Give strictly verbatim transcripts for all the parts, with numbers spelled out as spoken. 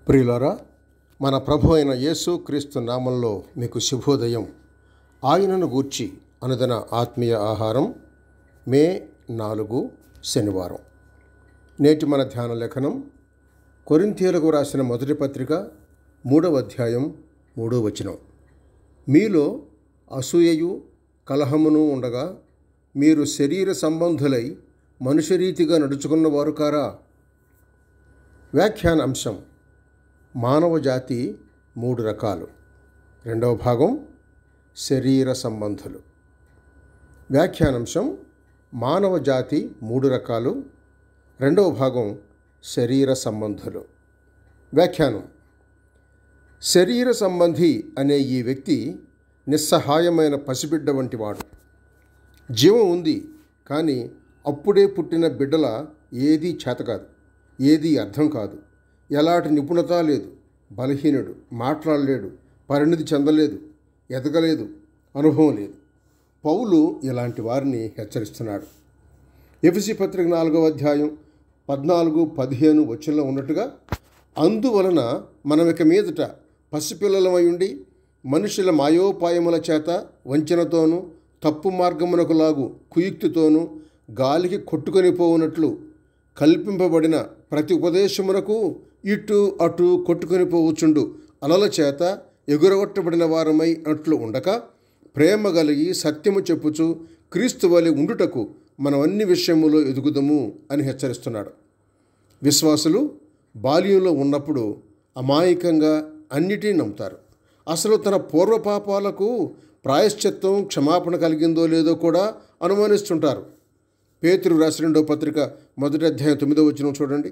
ప్రియులారా, మన ప్రభు అయిన యేసు క్రీస్తు నామంలో మీకు శుభోదయం. ఆయనను గూర్చి అనుదిన ఆత్మీయ ఆహారం, మే నాలుగు శనివారం. నేటి మన ధ్యాన లేఖనం కొరింథీయులకు రాసిన మొదటి పత్రిక మూడవ అధ్యాయం మూడవ వచనం. మీలో అసూయయు కలహమును ఉండగా మీరు శరీర సంబంధులై మనుష్యరీతిగా నడుచుకున్నవారు కారా? వ్యాఖ్యాన అంశం: మానవ జాతి మూడు రకాలు. రెండవ భాగం శరీర సంబంధులు. వ్యాఖ్యానాంశం: మానవ జాతి మూడు రకాలు. రెండవ భాగం శరీర సంబంధులు. వ్యాఖ్యానం: శరీర సంబంధి అనే ఈ వ్యక్తి నిస్సహాయమైన పసిబిడ్డ వంటివాడు. జీవం ఉంది, కానీ అప్పుడే పుట్టిన బిడ్డల ఏదీ చేతకాదు, ఏదీ అర్థం కాదు, ఎలాంటి నిపుణత లేదు, బలహీనుడు, మాట్లాడలేడు, పరిణితి చెందలేదు, ఎదగలేదు, అనుభవం లేదు. పౌలు ఇలాంటి వారిని హెచ్చరిస్తున్నాడు. ఎఫెసీ పత్రిక నాలుగవ అధ్యాయం పద్నాలుగు పదిహేను వచనంలో ఉన్నట్టుగా, అందువలన మనం ఇక మీదట పసిపిల్లలమై ఉండి మనుషుల మాయోపాయముల చేత వంచనతోనూ తప్పు మార్గమునకు లాగు కుయుక్తితోనూ గాలికి కొట్టుకొని పోవునట్లు కల్పింపబడిన ప్రతి ఉపదేశమునకు ఇటు అటు కొట్టుకొని పోవచ్చుండు అలల చేత ఎగురగొట్టబడిన వారమై అట్లు ఉండక, ప్రేమ కలిగి సత్యము చెప్పుచు క్రీస్తు వలె ఉండుటకు మనం అన్ని విషయములో ఎదుగుదము అని హెచ్చరిస్తున్నాడు. విశ్వాసులు బాల్యంలో ఉన్నప్పుడు అమాయకంగా అన్నిటినీ నమ్ముతారు. అసలు తన పూర్వపాపాలకు ప్రాయశ్చిత్తం, క్షమాపణ కలిగిందో లేదో కూడా అనుమానిస్తుంటారు. పేతురు రాసిన రెండో పత్రిక మొదటి అధ్యాయం తొమ్మిదో వచనం చూడండి.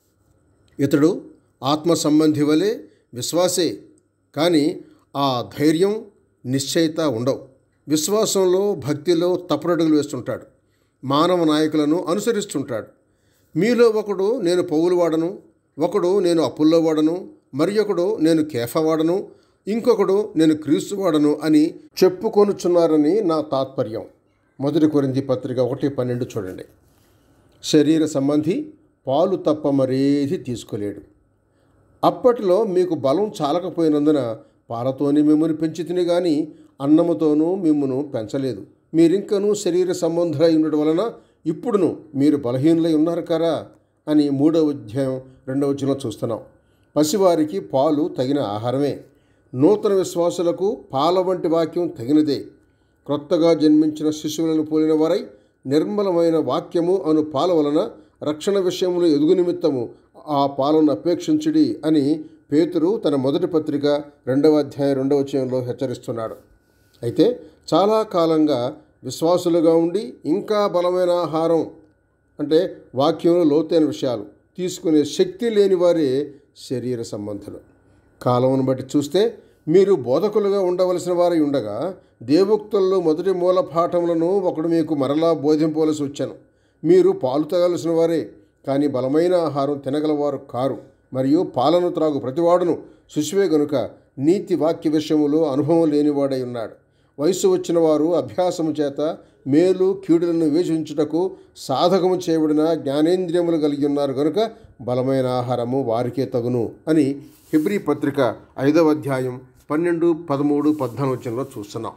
ఇతడు ఆత్మ సంబంధి వలె విశ్వాసే, కానీ ఆ ధైర్యం, నిశ్చయిత ఉండవు. విశ్వాసంలో, భక్తిలో తప్పుడడుగులు వేస్తుంటాడు. మానవ నాయకులను అనుసరిస్తుంటాడు. మీలో ఒకడు నేను పౌలు వాడను, ఒకడు నేను అపుల్లో వాడను, మరి ఒకడు నేను కేఫా వాడను, ఇంకొకడు నేను క్రీస్తు వాడను అని చెప్పుకొనుచున్నారని నా తాత్పర్యం. మొదటి కొరింథీ పత్రిక ఒకటి పన్నెండు చూడండి. శరీర సంబంధి పాలు తప్ప మరేది తీసుకోలేడు. అప్పట్లో మీకు బలం చాలకపోయినందున పాలతోనే మిమ్మల్ని పెంచి తిని కానీ అన్నముతోనూ మిమ్మను పెంచలేదు. మీరింకనూ శరీర సంబంధులై ఉండడం వలన ఇప్పుడును మీరు బలహీనులై ఉన్నారు కదా అని మూడవ అధ్యాయం రెండవ వచనంలో చూస్తున్నాం. పసివారికి పాలు తగిన ఆహారమే. నూతన విశ్వాసులకు పాల వంటి వాక్యం తగినదే. క్రొత్తగా జన్మించిన శిశువులను పోలిన వారై నిర్మలమైన వాక్యము అను పాల వలన రక్షణ విషయంలో ఎదుగు నిమిత్తము ఆ పాలను అపేక్షించుడి అని పేతురు తన మొదటి పత్రిక రెండవ అధ్యాయం రెండవ వచనంలో హెచ్చరిస్తున్నాడు. అయితే చాలా కాలంగా విశ్వాసులుగా ఉండి ఇంకా బలమైన ఆహారం అంటే వాక్యంలో లోతైన విషయాలు తీసుకునే శక్తి లేని వారే శరీర సంబంధులు. కాలమును బట్టి చూస్తే మీరు బోధకులుగా ఉండవలసిన వారై ఉండగా దేవోక్తుల్లో మొదటి మూల పాఠములను ఒకడు మీకు మరలా బోధింపవలసి వచ్చాను. మీరు పాలు తాగాల్సిన వారే, కానీ బలమైన ఆహారం తినగలవారు కారు. మరియు పాలను త్రాగు ప్రతివాడును శిశువే గనుక నీతి వాక్య విషయములో అనుభవం లేనివాడై ఉన్నాడు. వయసు వచ్చిన వారు అభ్యాసము చేత మేలు కీడులను వివేచించుటకు సాధకము చేయబడిన జ్ఞానేంద్రియములు కలిగి ఉన్నారు గనుక బలమైన ఆహారము వారికే తగును అని హెబ్రీ పత్రిక ఐదవ అధ్యాయం పన్నెండు పదమూడు పద్నాలుగు వచనంలో చూస్తున్నాం.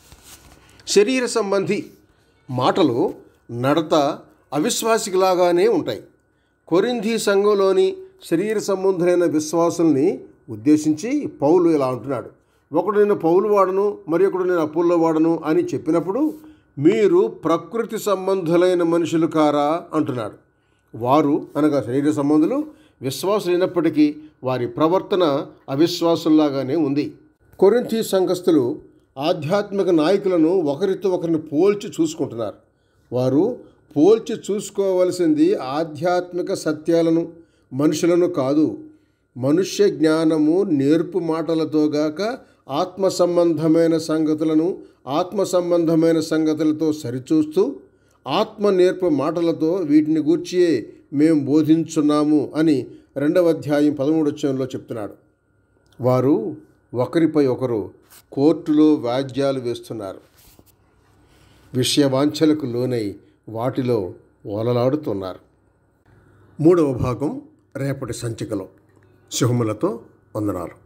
శరీర సంబంధి మాటలు, నడత అవిశ్వాసిలాగానే ఉంటాయి. కొరింథీ సంఘంలోని శరీర సంబంధులైన విశ్వాసుల్ని ఉద్దేశించి పౌలు ఇలా అంటున్నాడు. ఒకడు నేను పౌలు వాడను, మరి ఒకడు నేను అపుల్లో వాడను అని చెప్పినప్పుడు మీరు ప్రకృతి సంబంధులైన మనుషులు కారా అంటున్నాడు. వారు అనగా శరీర సంబంధులు విశ్వాసులైనప్పటికీ వారి ప్రవర్తన అవిశ్వాసుల్లాగానే ఉంది. కొరింథీ సంఘస్థులు ఆధ్యాత్మిక నాయకులను ఒకరితో ఒకరిని పోల్చి చూసుకుంటున్నారు. వారు పోల్చి చూసుకోవలసింది ఆధ్యాత్మిక సత్యాలను, మనుషులను కాదు. మనుష్య జ్ఞానము నేర్పు మాటలతో గాక ఆత్మ సంబంధమైన సంగతులను ఆత్మ సంబంధమైన సంగతులతో సరిచూస్తూ ఆత్మ నేర్పు మాటలతో వీటిని గూర్చియే మేము బోధించున్నాము అని రెండవ అధ్యాయం పదమూడు వచనంలో చెప్తున్నాడు. వారు ఒకరిపై ఒకరు కోర్టులో వ్యాజ్యాలు వేస్తున్నారు. విషయవాంఛలకు లోనై వాటిలో ఓలలాడుతున్నారు. మూడవ భాగం రేపటి సంచికలో. శుభములతో వందనాలు.